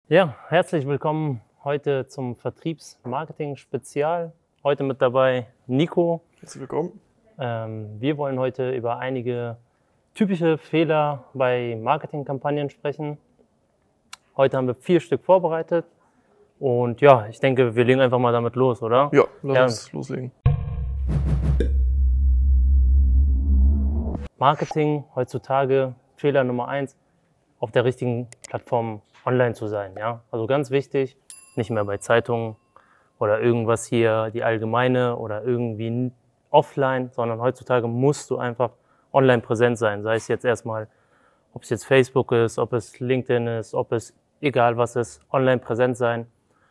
Ja, herzlich willkommen heute zum Vertriebsmarketing-Spezial. Heute mit dabei Nico. Herzlich willkommen. Wir wollen heute über einige typische Fehler bei Marketingkampagnen sprechen. Heute haben wir 4 Stück vorbereitet und ja, ich denke, wir legen einfach mal damit los, oder? Ja, lass uns loslegen. Marketing heutzutage, Fehler Nummer 1, auf der richtigen Plattform online zu sein. Ja? Also ganz wichtig, nicht mehr bei Zeitungen oder irgendwas hier, die Allgemeine oder irgendwie offline, sondern heutzutage musst du einfach online präsent sein. Sei es jetzt erstmal, ob es jetzt Facebook ist, ob es LinkedIn ist, ob es egal was ist, online präsent sein.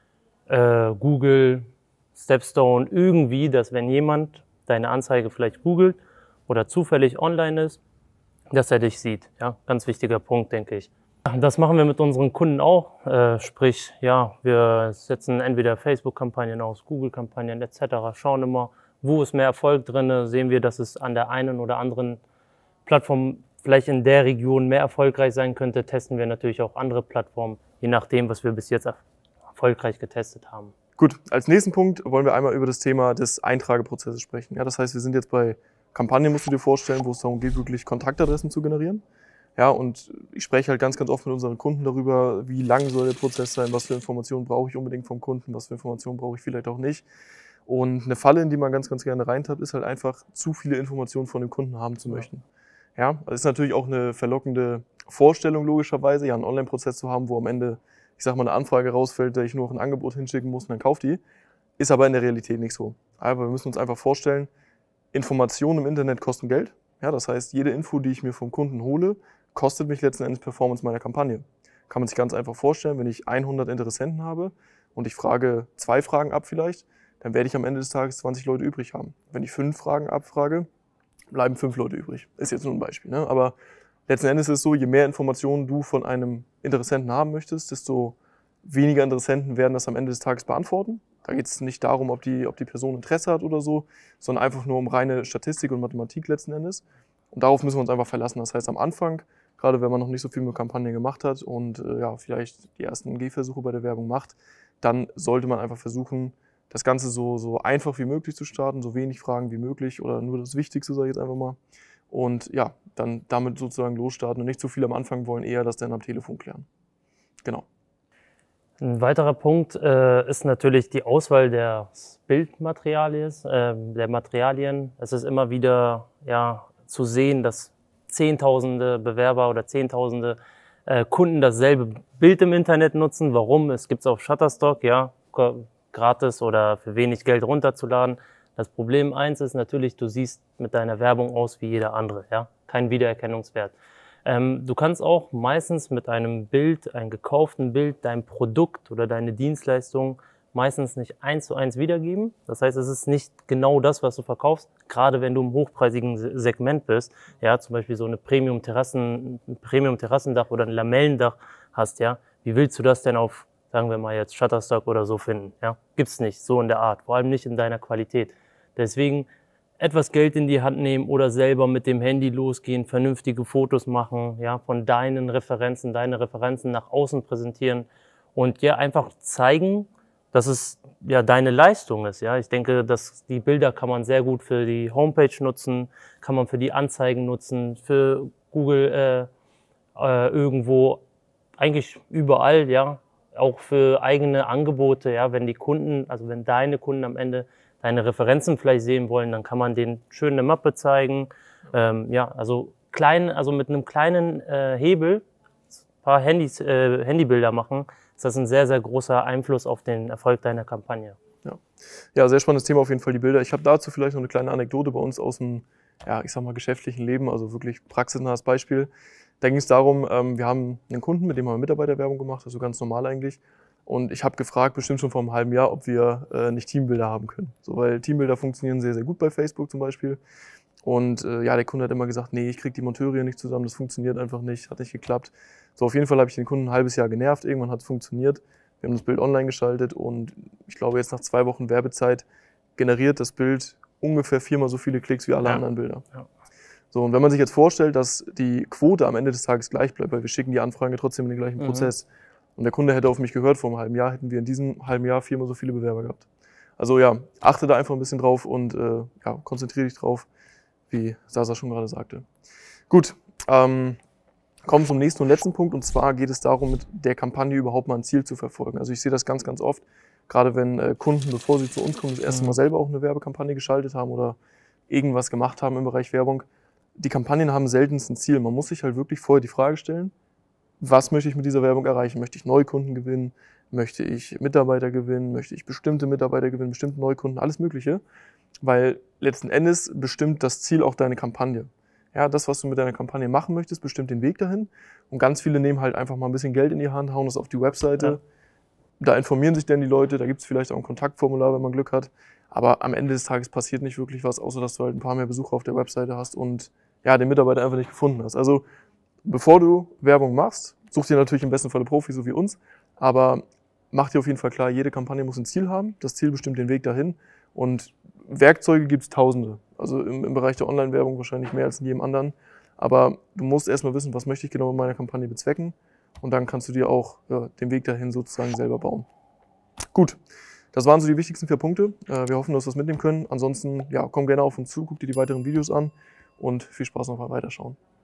Google, Stepstone, irgendwie, dass wenn jemand deine Anzeige vielleicht googelt oder zufällig online ist, dass er dich sieht. Ja, ganz wichtiger Punkt, denke ich. Das machen wir mit unseren Kunden auch, sprich, ja, wir setzen entweder Facebook-Kampagnen aus, Google-Kampagnen etc., schauen immer, wo ist mehr Erfolg drin, sehen wir, dass es an der einen oder anderen Plattform vielleicht in der Region mehr erfolgreich sein könnte, testen wir natürlich auch andere Plattformen, je nachdem, was wir bis jetzt erfolgreich getestet haben. Gut, als nächsten Punkt wollen wir einmal über das Thema des Eintrageprozesses sprechen. Ja, das heißt, wir sind jetzt bei Kampagnen, musst du dir vorstellen, wo es darum geht, wirklich Kontaktadressen zu generieren. Ja, und ich spreche halt ganz oft mit unseren Kunden darüber, wie lang soll der Prozess sein, was für Informationen brauche ich unbedingt vom Kunden, was für Informationen brauche ich vielleicht auch nicht. Und eine Falle, in die man ganz gerne reintappt, ist halt einfach, zu viele Informationen von dem Kunden haben zu möchten. Ja, das ist natürlich auch eine verlockende Vorstellung logischerweise, ja, einen Online-Prozess zu haben, wo am Ende, ich sag mal, eine Anfrage rausfällt, der ich nur noch ein Angebot hinschicken muss und dann kauft die. Ist aber in der Realität nicht so. Aber wir müssen uns einfach vorstellen, Informationen im Internet kosten Geld. Ja, das heißt, jede Info, die ich mir vom Kunden hole, kostet mich letzten Endes Performance meiner Kampagne. Kann man sich ganz einfach vorstellen, wenn ich 100 Interessenten habe und ich frage 2 Fragen ab vielleicht, dann werde ich am Ende des Tages 20 Leute übrig haben. Wenn ich 5 Fragen abfrage, bleiben 5 Leute übrig. Ist jetzt nur ein Beispiel, ne? Aber letzten Endes ist es so, je mehr Informationen du von einem Interessenten haben möchtest, desto weniger Interessenten werden das am Ende des Tages beantworten. Da geht es nicht darum, ob die Person Interesse hat oder so, sondern einfach nur um reine Statistik und Mathematik letzten Endes. Und darauf müssen wir uns einfach verlassen. Das heißt, am Anfang, gerade wenn man noch nicht so viel mit Kampagnen gemacht hat und ja, vielleicht die ersten Gehversuche bei der Werbung macht, dann sollte man einfach versuchen, das Ganze so einfach wie möglich zu starten, so wenig Fragen wie möglich oder nur das Wichtigste, sage ich jetzt einfach mal. Und ja, dann damit sozusagen losstarten und nicht zu viel am Anfang wollen, eher das dann am Telefon klären. Genau. Ein weiterer Punkt ist natürlich die Auswahl des Bildmaterialien, der Materialien. Es ist immer wieder zu sehen, dass Zehntausende Bewerber oder Zehntausende Kunden dasselbe Bild im Internet nutzen. Warum? Es gibt es auf Shutterstock, ja, gratis oder für wenig Geld runterzuladen. Das Problem 1 ist natürlich, du siehst mit deiner Werbung aus wie jeder andere, ja, kein Wiedererkennungswert. Du kannst auch meistens mit einem Bild, einem gekauften Bild, dein Produkt oder deine Dienstleistung meistens nicht 1:1 wiedergeben. Das heißt, es ist nicht genau das, was du verkaufst, gerade wenn du im hochpreisigen Segment bist, ja, zum Beispiel so ein Premium-Terrassendach oder ein Lamellendach hast, ja. Wie willst du das denn auf, sagen wir mal jetzt Shutterstock oder so finden, ja? Gibt's nicht, so in der Art, vor allem nicht in deiner Qualität. Deswegen etwas Geld in die Hand nehmen oder selber mit dem Handy losgehen, vernünftige Fotos machen, ja, von deine Referenzen nach außen präsentieren und ja, einfach zeigen, dass es ja deine Leistung ist, ja. Ich denke, dass die Bilder kann man sehr gut für die Homepage nutzen, kann man für die Anzeigen nutzen, für Google irgendwo, eigentlich überall, ja, auch für eigene Angebote, ja, wenn die Kunden, also wenn deine Kunden am Ende deine Referenzen vielleicht sehen wollen, dann kann man denen schön eine Mappe zeigen. Ja, also mit einem kleinen Hebel ein paar Handybilder machen, ist das ein sehr, sehr großer Einfluss auf den Erfolg deiner Kampagne. Ja, sehr spannendes Thema auf jeden Fall, die Bilder. Ich habe dazu vielleicht noch eine kleine Anekdote bei uns aus dem, ja, ich sag mal, geschäftlichen Leben, also wirklich praxisnahes Beispiel. Da ging es darum, wir haben einen Kunden, mit dem haben wir Mitarbeiterwerbung gemacht, also ganz normal eigentlich. Und ich habe gefragt, bestimmt schon vor einem halben Jahr, ob wir nicht Teambilder haben können. So, weil Teambilder funktionieren sehr, sehr gut bei Facebook zum Beispiel. Und ja, der Kunde hat immer gesagt, nee, ich kriege die Monteure hier nicht zusammen, das funktioniert einfach nicht, hat nicht geklappt. So, auf jeden Fall habe ich den Kunden ein halbes Jahr genervt, irgendwann hat es funktioniert. Wir haben das Bild online geschaltet und ich glaube jetzt nach 2 Wochen Werbezeit generiert das Bild ungefähr 4-mal so viele Klicks wie alle anderen Bilder. Ja. So, und wenn man sich jetzt vorstellt, dass die Quote am Ende des Tages gleich bleibt, weil wir schicken die Anfrage trotzdem in den gleichen Prozess. und der Kunde hätte auf mich gehört vor einem halben Jahr, hätten wir in diesem halben Jahr 4-mal so viele Bewerber gehabt. Also ja, achte da einfach ein bisschen drauf und ja, konzentriere dich drauf, wie Sasa schon gerade sagte. Gut, kommen zum nächsten und letzten Punkt, und zwar geht es darum, mit der Kampagne überhaupt mal ein Ziel zu verfolgen. Also ich sehe das ganz, ganz oft, gerade wenn Kunden, bevor sie zu uns kommen, das erste Mal selber auch eine Werbekampagne geschaltet haben oder irgendwas gemacht haben im Bereich Werbung. Die Kampagnen haben seltenst ein Ziel. Man muss sich halt wirklich vorher die Frage stellen, was möchte ich mit dieser Werbung erreichen? Möchte ich Neukunden gewinnen? Möchte ich Mitarbeiter gewinnen? Möchte ich bestimmte Mitarbeiter gewinnen? Bestimmte Neukunden? Alles Mögliche. Weil letzten Endes bestimmt das Ziel auch deine Kampagne. Ja, das, was du mit deiner Kampagne machen möchtest, bestimmt den Weg dahin. Und ganz viele nehmen halt einfach mal ein bisschen Geld in die Hand, hauen das auf die Webseite. Ja. Da informieren sich dann die Leute, da gibt es vielleicht auch ein Kontaktformular, wenn man Glück hat. Aber am Ende des Tages passiert nicht wirklich was, außer dass du halt ein paar mehr Besucher auf der Webseite hast und ja, den Mitarbeiter einfach nicht gefunden hast. Also bevor du Werbung machst, such dir natürlich im besten Falle Profis, so wie uns, aber mach dir auf jeden Fall klar, jede Kampagne muss ein Ziel haben. Das Ziel bestimmt den Weg dahin. Und Werkzeuge gibt es tausende. Also im Bereich der Online-Werbung wahrscheinlich mehr als in jedem anderen. Aber du musst erstmal wissen, was möchte ich genau mit meiner Kampagne bezwecken. Und dann kannst du dir auch den Weg dahin sozusagen selber bauen. Gut, das waren so die wichtigsten 4 Punkte. Wir hoffen, dass wir das mitnehmen können. Ansonsten, ja, komm gerne auf uns zu, guck dir die weiteren Videos an und viel Spaß noch beim Weiterschauen.